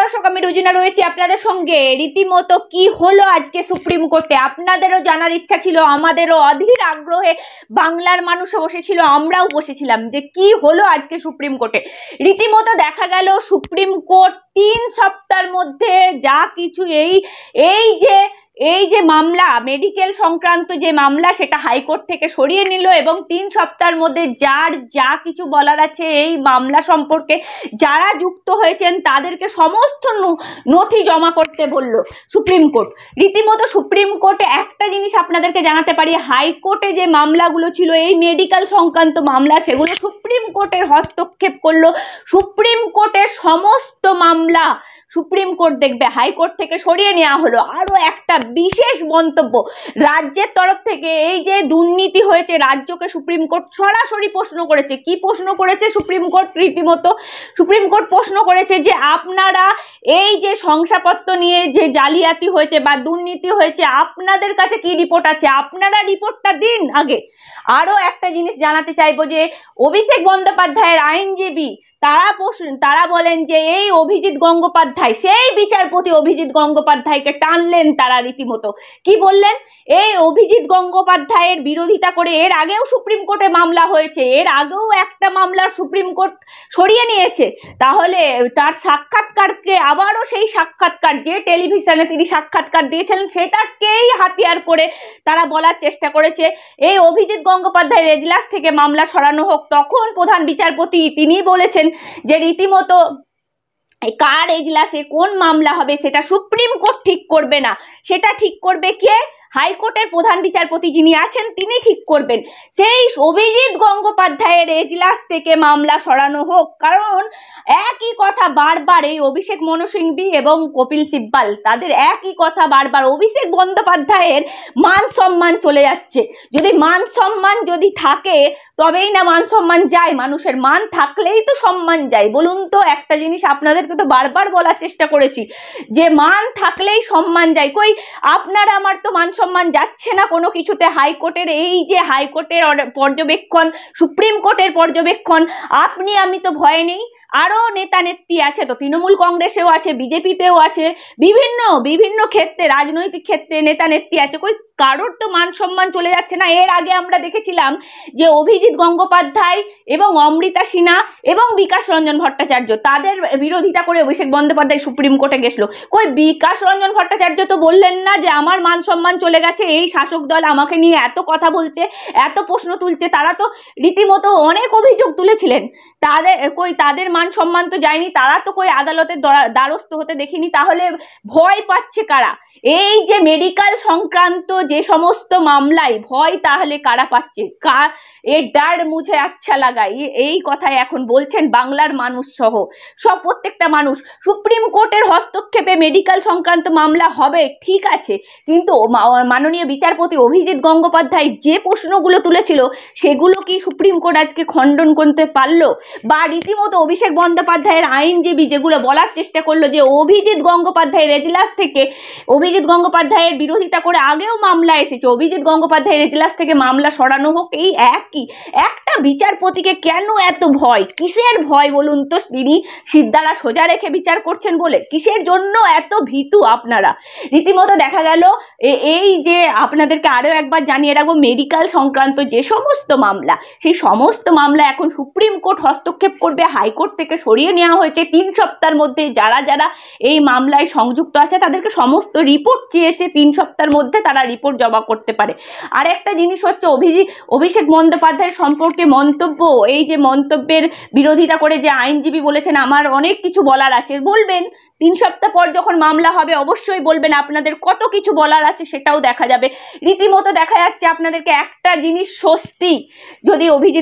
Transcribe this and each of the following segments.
দর্শক, আমি রুজিনা রয়েছি আপনাদের সঙ্গে। রীতিমতো কি হলো আজকে সুপ্রিম কোর্টে, আপনাদেরও জানার ইচ্ছা ছিল, আমাদেরও অধীর আগ্রহে বাংলার মানুষও বসেছিল, আমরাও বসেছিলাম যে কি হলো আজকে সুপ্রিম কোর্টে। রীতিমতো দেখা গেল সুপ্রিম কোর্ট 3 সপ্তাহের মধ্যে যা কিছু এই যে মামলা, মেডিকেল সংক্রান্ত যে মামলা, সেটা হাইকোর্ট থেকে সরিয়ে নিল এবং 3 সপ্তাহের মধ্যে যার যা কিছু বলার আছে এই মামলা সম্পর্কে, যারা যুক্ত হয়েছেন তাদেরকে সমস্ত নথি জমা করতে বলল সুপ্রিম কোর্ট। রীতিমতো সুপ্রিম কোর্টে একটা জিনিস আপনাদেরকে জানাতে পারি, হাইকোর্টে যে মামলাগুলো ছিল এই মেডিকেল সংক্রান্ত মামলা, সেগুলো সুপ্রিম কোর্টের হস্তক্ষেপ করলো। সুপ্রিম কোর্টের সমস্ত মামলা সুপ্রিম কোর্ট দেখবে, হাইকোর্ট থেকে সরিয়ে নেওয়া হলো। আরো একটা বিশেষ মন্তব্য, রাজ্যের তরফ থেকে এই যে দুর্নীতি হয়েছে, রাজ্যকে সুপ্রিম কোর্ট সরাসরি প্রশ্ন করেছে। কি প্রশ্ন করেছে সুপ্রিম কোর্ট? রীতিমতো সুপ্রিম কোর্ট প্রশ্ন করেছে যে আপনারা এই যে শংসাপত্র নিয়ে যে জালিয়াতি হয়েছে বা দুর্নীতি হয়েছে, আপনাদের কাছে কি রিপোর্ট আছে, আপনারা রিপোর্টটা দিন আগে। আরো একটা জিনিস জানাতে চাইবো যে অভিষেক বন্দ্যোপাধ্যায়ের আইনজীবী তারা বলেন যে এই অভিজিৎ গঙ্গোপাধ্যায়, সেই বিচারপতি অভিজিৎ গঙ্গোপাধ্যায়কে টানলেন তারা। রীতিমতো কি বললেন, এই অভিজিৎ গঙ্গোপাধ্যায়ের বিরোধিতা করে এর আগেও সুপ্রিম কোর্টে মামলা হয়েছে, এর আগেও একটা মামলা সুপ্রিম কোর্ট সরিয়ে নিয়েছে, তাহলে তার সাক্ষাৎকারকে আবারও সেই সাক্ষাৎকার, যে টেলিভিশনে তিনি সাক্ষাৎকার দিয়েছিলেন, সেটাকেই হাতিয়ার করে তারা বলার চেষ্টা করেছে এই অভিজিৎ গঙ্গোপাধ্যায়ের এজলাস থেকে মামলা সরানো হোক। তখন প্রধান বিচারপতি তিনি বলেছেন যে রীতিমতো কার এজলাসে কোন মামলা হবে সেটা সুপ্রিম কোর্ট ঠিক করবে না, সেটা ঠিক করবে কে? হাইকোর্টের প্রধান বিচারপতি যিনি আছেন তিনি ঠিক করবেন। সেই অভিজিৎ গঙ্গোপাধ্যায়ের এজলাস থেকে মামলা সরানো হোক, কারণ একই কথা বারবার এই অভিষেক মনু সিংভি এবং কপিল সিব্বাল, তাদের একই কথা বারবার। অভিষেক বন্দ্যোপাধ্যায়ের মান সম্মান চলে যাচ্ছে। যদি মান সম্মান যদি থাকে তবেই না মান সম্মান যায়, মানুষের মান থাকলেই তো সম্মান যায়। বলুন তো, একটা জিনিস আপনাদেরকে তো বারবার বলার চেষ্টা করেছি যে মান থাকলেই সম্মান যায়। কই আপনার আমার তো মান সম্মান যাচ্ছে না কোনো কিছুতে। হাইকোর্টের এই যে হাইকোর্টের পর্যবেক্ষণ, সুপ্রিম কোর্টের পর্যবেক্ষণ, আপনি আমি তো ভয় নেই। আরো নেতা নেত্রী আছে তো, তৃণমূল কংগ্রেসেও আছে, বিজেপিতেও আছে, বিভিন্ন ক্ষেত্রে, রাজনৈতিক ক্ষেত্রে নেতা নেত্রী আছে। কই কারোর তো মান সম্মান চলে যাচ্ছে না। এর আগে আমরা দেখেছিলাম যে অভিজিৎ গঙ্গোপাধ্যায় এবং অমৃতা সিনহা এবং বিকাশ রঞ্জন ভট্টাচার্য, তাদের বিরোধিতা করে অভিষেক বন্দ্যোপাধ্যায় সুপ্রিম কোর্টে গেছিল। কই বিকাশ রঞ্জন ভট্টাচার্য তো বললেন না যে আমার মান সম্মান চলে গেছে, এই শাসক দল আমাকে নিয়ে এত কথা বলছে, এত প্রশ্ন তুলছে। তারা তো রীতিমতো অনেক অভিযোগ তুলেছিলেন, তাদের মান সম্মান তো যায়নি, তারা তো কই আদালতের দ্বারস্থ হতে দেখিনি। তাহলে ভয় পাচ্ছে কারা? এই যে মেডিকেল সংক্রান্ত যে সমস্ত মামলায় ভয় তাহলে কারা পাচ্ছে? এর ডার মুঝে আচ্ছা লাগা, এই কথাই এখন বলছেন বাংলার মানুষ সহ প্রত্যেকটা মানুষ। সুপ্রিম কোর্টের হস্তক্ষেপে মেডিকেল সংক্রান্ত মামলা হবে ঠিক আছে, কিন্তু মাননীয় বিচারপতি অভিজিৎ গঙ্গোপাধ্যায় যে প্রশ্নগুলো তুলেছিল সেগুলো কি সুপ্রিম কোর্ট আজকে খণ্ডন করতে পারলো? বা রীতিমতো অভিষেক বন্দ্যোপাধ্যায়ের আইনজীবী যেগুলো বলার চেষ্টা করলো যে অভিজিৎ গঙ্গোপাধ্যায়ের এজলাস থেকে, অভিজিৎ গঙ্গোপাধ্যায়ের বিরোধিতা করে আগেও মামলা এসেছে, অভিজিৎ গঙ্গোপাধ্যায়ের এজলাস থেকে মামলা সরানো হোক, এই একটা বিচারপতিকে কেন এত ভয়? কিসের ভয় বলুন তো? তিনি সিদ্ধারা সোজা রেখে বিচার করছেন বলে? কিসের জন্য এত ভীতু আপনারা? রীতিমতো দেখা গেল এই যে আপনাদেরকে আরো একবার জানিয়ে রাখবো, মেডিকেল সংক্রান্ত যে সমস্ত মামলা, সেই সমস্ত মামলা এখন সুপ্রিম কোর্ট হস্তক্ষেপ করবে। হাইকোর্ট থেকে সরিয়ে নেওয়া হয়েছে 3 সপ্তাহের মধ্যে যারা যারা এই মামলায় সংযুক্ত আছে তাদেরকে সমস্ত রিপোর্ট চেয়েছে, 3 সপ্তাহের মধ্যে তারা রিপোর্ট জমা করতে পারে। আর একটা জিনিস হচ্ছে অভিষেক বন্দ্যোপাধ্যায় সম্পর্কে মন্তব্য, এই যে মন্তব্যের বিরোধিতা করে যে আইনজীবী বলেছেন আমার অনেক কিছু বলার আছে, বলবেন 3 সপ্তাহ পর যখন মামলা হবে অবশ্যই বলবেন, আপনাদের কত কিছু বলার আছে সেটাও দেখা যাবে। রীতিমতো দেখা যাচ্ছে আপনাদেরকে একটা জিনিস স্বস্তি, যদি অভিজিৎ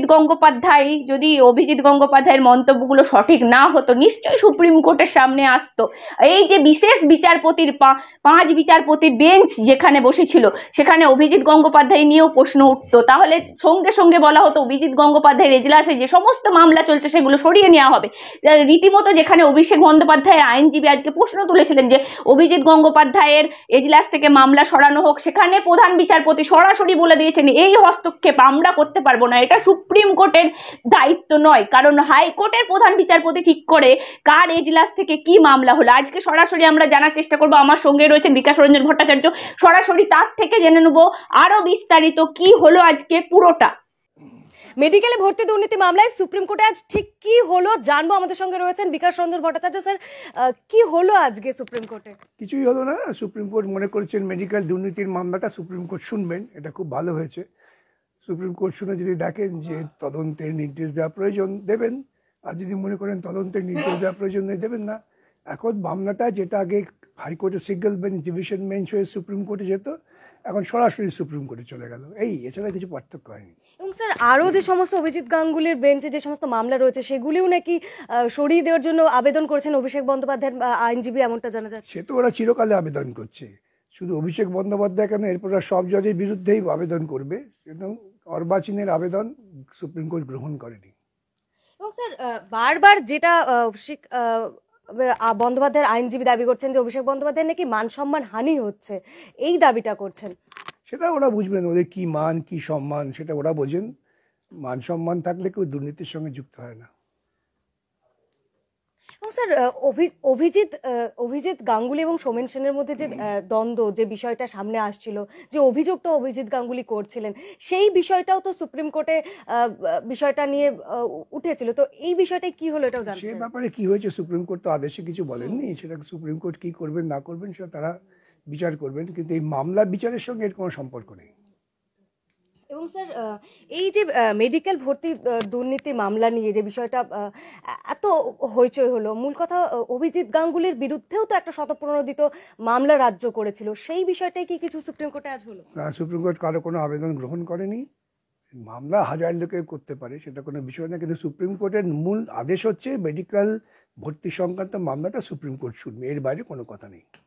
গঙ্গোপাধ্যায়ের মন্তব্যগুলো সঠিক না হতো নিশ্চয়ই সুপ্রিম কোর্টের সামনে আসতো। এই যে বিশেষ বিচারপতির 5 বিচারপতির বেঞ্চ যেখানে বসেছিল সেখানে অভিজিৎ গঙ্গোপাধ্যায় নিয়েও প্রশ্ন উঠতো, তাহলে সঙ্গে সঙ্গে বলা হতো অভিজিৎ অভিজিৎ গঙ্গোপাধ্যায়ের এজলাসে যে সমস্ত মামলা চলছে সেগুলো সরিয়ে নেওয়া হবে। রীতিমতো যেখানে অভিষেক বন্দ্যোপাধ্যায়ের আইনজীবী আজকে প্রশ্ন তুলেছিলেন যে অভিজিৎ গঙ্গোপাধ্যায়ের এজলাস থেকে মামলা সরানো হোক, সেখানে প্রধান বিচারপতি সরাসরি বলে দিয়েছেন এই হস্তক্ষেপ আমরা করতে পারবো না, এটা সুপ্রিম কোর্টের দায়িত্ব নয়, কারণ হাইকোর্টের প্রধান বিচারপতি ঠিক করে কার এজলাস থেকে কি মামলা হলো। আজকে সরাসরি আমরা জানার চেষ্টা করবো, আমার সঙ্গে রয়েছেন বিকাশ রঞ্জন ভট্টাচার্য, সরাসরি তার থেকে জেনে নেবো আরো বিস্তারিত কি হলো আজকে পুরোটা। মেডিকেলে ভর্তি দুর্নীতি মামলায় সুপ্রিম কোর্টে আজ ঠিক কি হলো জানবো। আমাদের সঙ্গে রয়েছেন বিকাশ রঞ্জন ভট্টাচার্য। স্যার, কি হলো আজকে সুপ্রিম কোর্টে? কিছুই হলো না। সুপ্রিম কোর্ট মনে করেছেন মেডিকেল দুর্নীতির মামলাটা সুপ্রিম কোর্ট শুনবেন, এটা খুব ভালো হয়েছে। সুপ্রিম কোর্ট শুনে যদি দেখেন যে তদন্তের নির্দেশ দেওয়া প্রয়োজন দেবেন, আর যদি মনে করেন তদন্তের নির্দেশ দেওয়া প্রয়োজন নেই দেবেন না। এখন মামলাটা যেটা আগে হাইকোর্টে সিঙ্গেল বেঞ্চ ডিভিশন বেঞ্চ হয়ে সুপ্রিম কোর্টে যেত, এখন সরাসরি সুপ্রিম কোর্টে চলে গেল, এছাড়া কিছু পার্থক্য হয়নি। এবং স্যার, আরও যে সমস্ত অভিজিৎ গাঙ্গুলির বেঞ্চে যে সমস্ত মামলা রয়েছে সেগুলিও নাকি সরিয়ে দেওয়ার জন্য আবেদন করেছেন অভিষেক বন্দ্যোপাধ্যায়ের আইনজীবী, এমনটা জানা যাচ্ছে। সে তো ওরা চিরকালে আবেদন করছে, শুধু অভিষেক বন্দ্যোপাধ্যায় কেন, এরপর সব জজের বিরুদ্ধেই আবেদন করবে, কিন্তু অর্বাচীনের আবেদন সুপ্রিম কোর্ট গ্রহণ করেনি। এবং স্যার, বারবার যেটা বন্দ্যোপাধ্যায়ের আইনজীবী দাবি করছেন যে অভিষেক বন্দ্যোপাধ্যায় নাকি মান সম্মান হানি হচ্ছে, এই দাবিটা করছেন। সেটা ওরা বুঝবেন, ওদের কি মান কি সম্মান সেটা ওরা বোঝেন। মান সম্মান থাকলে কেউ দুর্নীতির সঙ্গে যুক্ত হয় না। এবং স্যার, অভিজিৎ গাঙ্গুলি এবং সোমেন সেনের মধ্যে যে দ্বন্দ্ব, যে বিষয়টা সামনে আসছিল, যে অভিযোগটা অভিজিৎ গাঙ্গুলি করছিলেন, সেই বিষয়টাও তো সুপ্রিম কোর্টে বিষয়টা নিয়ে উঠেছিল। তো এই বিষয়টাই কি হলো এটাও জানতে চাই। সে ব্যাপারে কি হয়েছে সুপ্রিম কোর্ট তো আদেশে কিছু বলেননি, সেটা সুপ্রিম কোর্ট কি করবেন না করবেন সেটা তারা বিচার করবেন, কিন্তু এই মামলা বিচারের সঙ্গে এর কোনো সম্পর্ক নেই। এবং স্যার, এই যে মেডিকেল ভর্তি দুর্নীতি মামলা নিয়ে যে বিষয়টা এত হইচই হলো, মূল কথা অভিজিৎ গাঙ্গুলির বিরুদ্ধেও তো একটা স্বতঃপ্রণোদিত মামলা রাজ্য করেছিল, সেই বিষয়টাই কি কিছু সুপ্রিম কোর্টে আজ হলো? না, সুপ্রিম কোর্ট কারো কোনো আবেদন গ্রহণ করেনি। মামলা হাজার লোকে করতে পারে, সেটা কোনো বিষয় না, কিন্তু সুপ্রিম কোর্টের মূল আদেশ হচ্ছে মেডিকেল ভর্তি সংক্রান্ত মামলাটা সুপ্রিম কোর্ট শুনবে, এর বাইরে কোনো কথা নেই।